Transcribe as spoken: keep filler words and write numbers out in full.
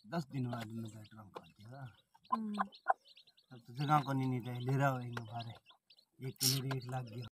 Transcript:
दस दिन बाद में ट्रंक कर दिया। हम्म। अब तो जगह को नहीं नहीं लिरा हो इन बारे एक किलो रेट लग गया